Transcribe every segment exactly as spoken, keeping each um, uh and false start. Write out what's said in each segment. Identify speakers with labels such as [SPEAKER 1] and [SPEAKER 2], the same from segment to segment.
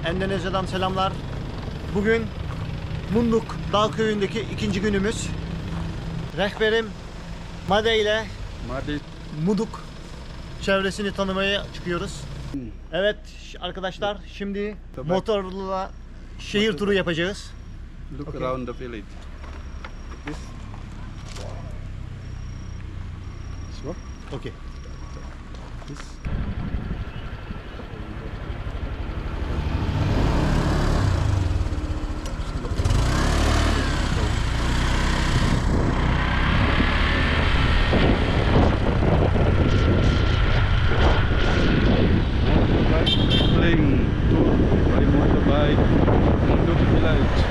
[SPEAKER 1] Endonezya'dan selamlar. Bugün Munduk Dağ Köyü'ndeki ikinci günümüz. Rehberim Made ile
[SPEAKER 2] Made.
[SPEAKER 1] Munduk çevresini tanımaya çıkıyoruz. Evet arkadaşlar, şimdi motorla şehir turu yapacağız.
[SPEAKER 2] Look
[SPEAKER 1] Okay.
[SPEAKER 2] around the village. This. Sure.
[SPEAKER 1] Okay.
[SPEAKER 2] This. Playing tour by motorbike Munduk village.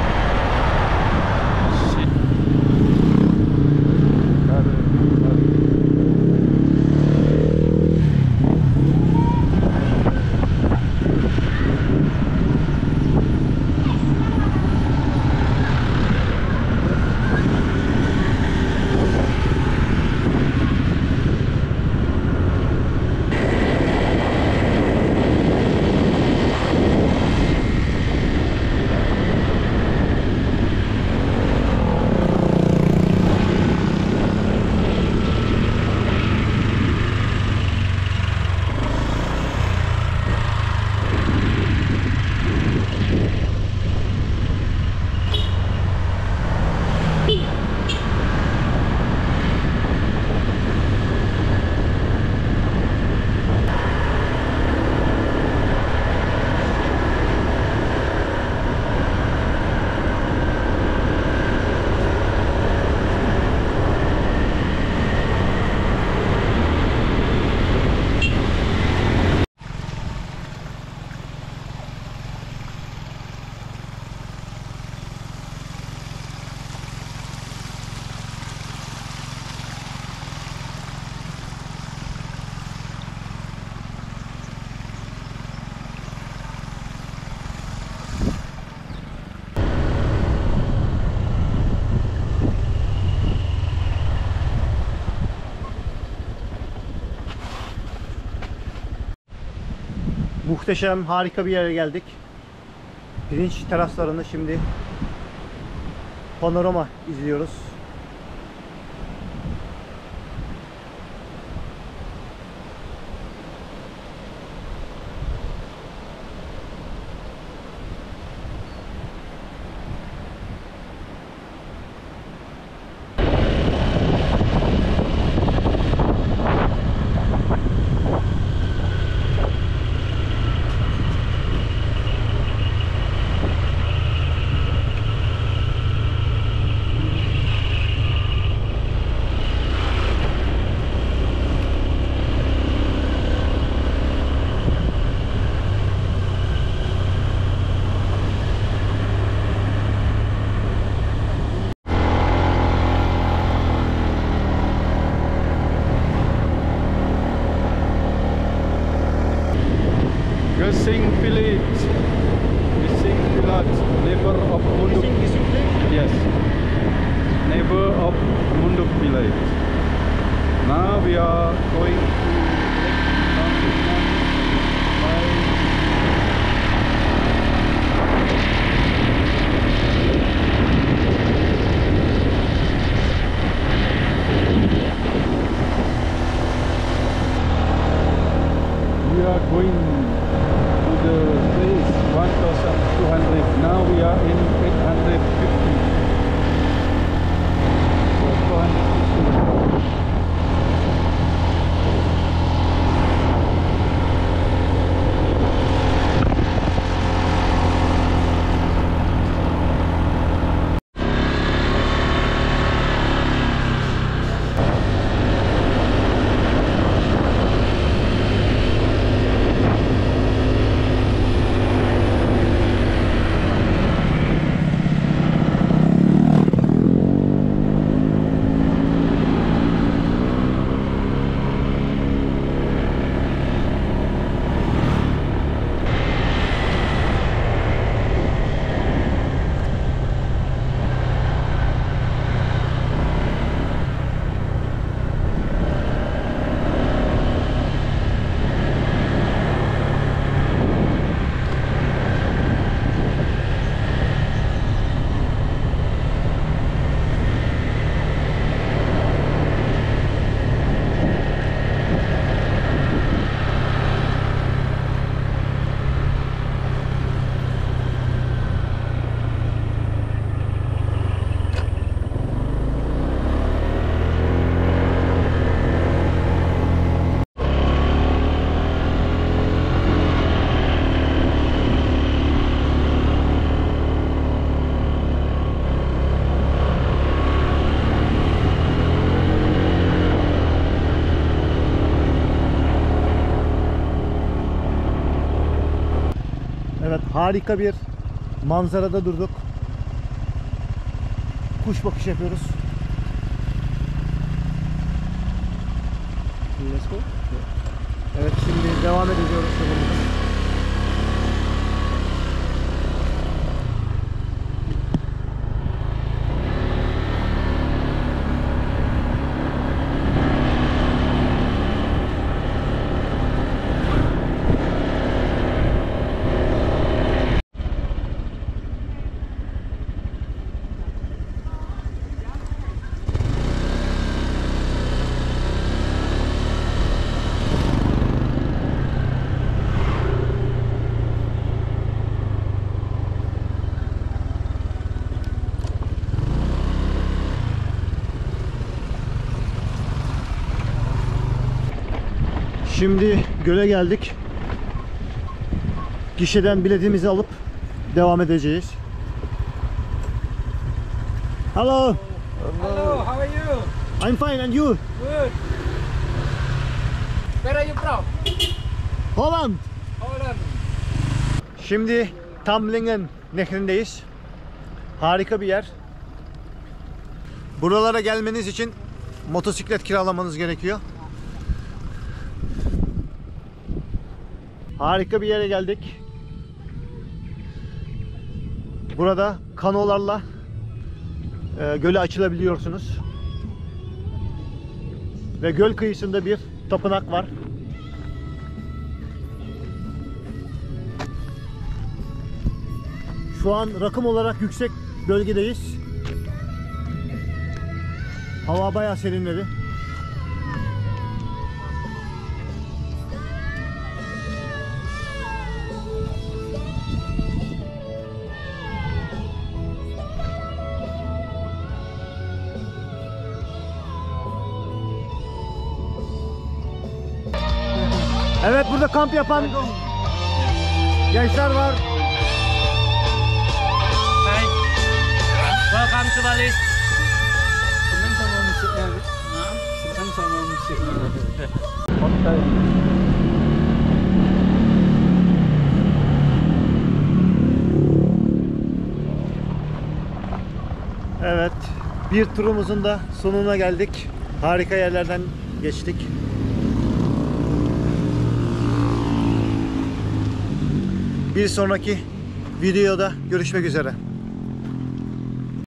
[SPEAKER 1] Muhteşem, harika bir yere geldik. Pirinç teraslarında şimdi panorama izliyoruz.
[SPEAKER 2] Gesing village. Gesing village. Neighbor of Munduk. Yes. Neighbor of Munduk village. Now we are going to we are going to the place one thousand two hundred. Now we are in eight hundred fifty. So four hundred fifty.
[SPEAKER 1] Evet, harika bir manzarada durduk. Kuş bakış yapıyoruz.
[SPEAKER 2] Let's go.
[SPEAKER 1] Evet, şimdi devam ediyoruz yolumuza. Şimdi göle geldik. Gişeden biletimizi alıp devam edeceğiz. Hello.
[SPEAKER 3] Hello, how are you?
[SPEAKER 1] I'm fine, and you?
[SPEAKER 3] Good. Where are you from?
[SPEAKER 1] Holland.
[SPEAKER 3] Holland.
[SPEAKER 1] Şimdi Tamlingen nehrindeyiz. Harika bir yer. Buralara gelmeniz için motosiklet kiralamanız gerekiyor. Harika bir yere geldik. Burada kanolarla e, göle açılabiliyorsunuz. Ve göl kıyısında bir tapınak var. Şu an rakım olarak yüksek bölgedeyiz. Hava bayağı serinledi. Evet, burada kamp yapan gençler var.
[SPEAKER 3] Hi. Welcome to Bali.
[SPEAKER 2] Senang sama musiknya. Senang sama musiknya. Pantai.
[SPEAKER 1] Evet, bir turumuzun da sonuna geldik. Harika yerlerden geçtik. Bir sonraki videoda görüşmek üzere.